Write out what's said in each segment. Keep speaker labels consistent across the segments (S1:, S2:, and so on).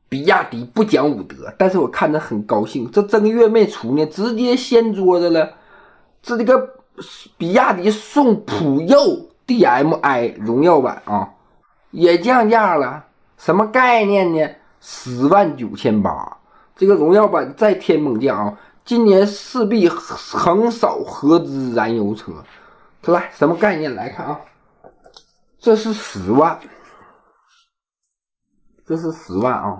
S1: 比亚迪不讲武德，但是我看着很高兴，这正月没出呢，直接掀桌子了。这个比亚迪送普佑 DMI 荣耀版啊，也降价了，什么概念呢？109800，这个荣耀版再添猛将啊！今年势必横扫合资燃油车。来，什么概念？来看啊，这是10万，这是10万啊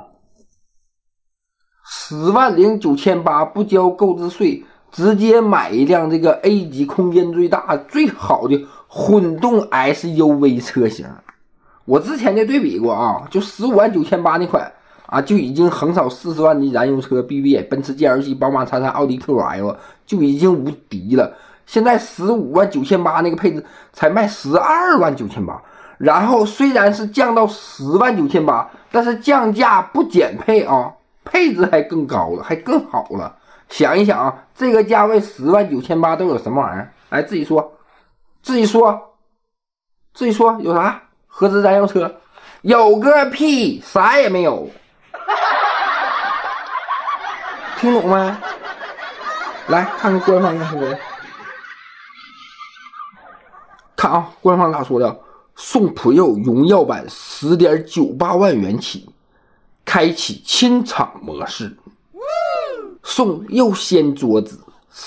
S1: ，10.98万不交购置税，直接买一辆这个 A 级空间最大、最好的混动 SUV 车型。我之前就对比过啊，就15.98万那款啊，就已经横扫40万的燃油车 BBA、奔驰 GLC、宝马X3、奥迪 QL 就已经无敌了。现在15.98万那个配置才卖12.98万，然后虽然是降到10.98万，但是降价不减配啊，配置还更高了，还更好了。想一想啊，这个价位10.98万都有什么玩意儿？来，自己说，自己说，自己说，有啥？合资燃油车有个屁，啥也没有。听懂没？来看看官方咋说的。看啊，官方咋说的？送普佑荣耀版10.98万元起，开启清场模式。送又掀桌子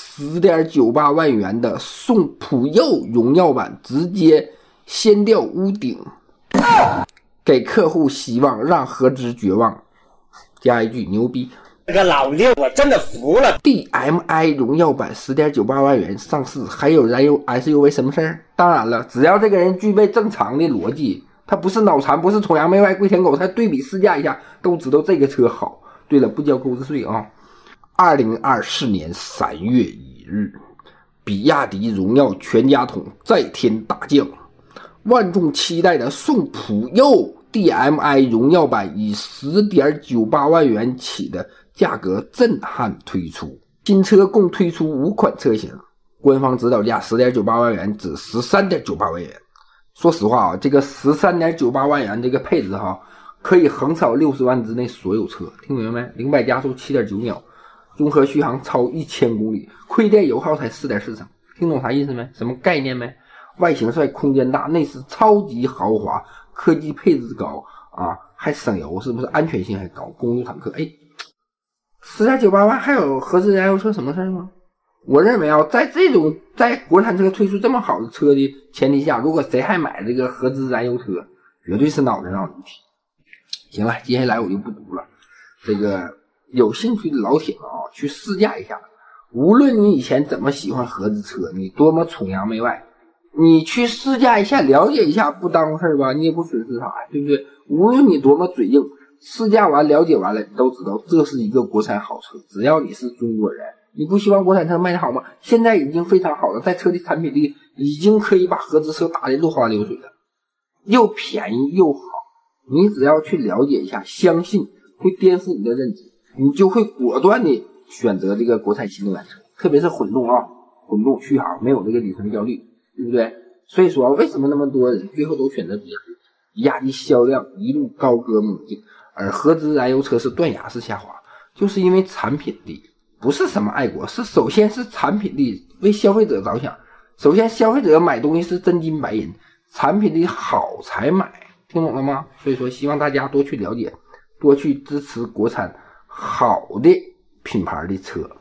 S1: ，10.98万元的送普佑荣耀版直接掀掉屋顶，给客户希望，让合资绝望。加一句牛逼！
S2: 这个老六我真的服了。
S1: DMI 荣耀版10.98万元上市，还有燃油 SUV 什么事儿？当然了，只要这个人具备正常的逻辑，他不是脑残，不是崇洋媚外跪舔狗，他对比试驾一下都知道这个车好。对了，不交购置税啊。2024年3月1日，比亚迪荣耀全家桶再添大降，万众期待的送普佑 DMI 荣耀版以10.98万元起的价格震撼推出，新车共推出5款车型，官方指导价10.98万元至13.98万元。说实话啊，这个13.98万元这个配置哈，可以横扫60万之内所有车，听明白没？0-100加速 7.9 秒，综合续航超1000公里，亏电油耗才4.4升，听懂啥意思没？什么概念没？外形帅，空间大，内饰超级豪华，科技配置高啊，还省油，是不是？安全性还高，公路坦克。哎，10.98万还有合资燃油车什么事吗？我认为啊，在国产车推出这么好的车的前提下，如果谁还买这个合资燃油车，绝对是脑子让人提。行了，接下来我就不读了。这个有兴趣的老铁们啊，去试驾一下。无论你以前怎么喜欢合资车，你多么崇洋媚外，你去试驾一下，了解一下，不耽误事吧？你也不损失啥呀，对不对？无论你多么嘴硬，试驾完了解完了，你都知道这是一个国产好车。只要你是中国人，你不希望国产车卖得好吗？现在已经非常好了，在车的产品力已经可以把合资车打得落花流水了，又便宜又好。你只要去了解一下，相信会颠覆你的认知，你就会果断的选择这个国产新能源车，特别是混动啊，混动续航没有这个里程焦虑，对不对？所以说为什么那么多人最后都选择比亚迪？比亚迪销量一路高歌猛进，而合资燃油车是断崖式下滑，就是因为产品力，不是什么爱国，是首先是产品力，为消费者着想。首先消费者买东西是真金白银，产品力好才买，听懂了吗？所以说希望大家多去了解，多去支持国产好的品牌的车。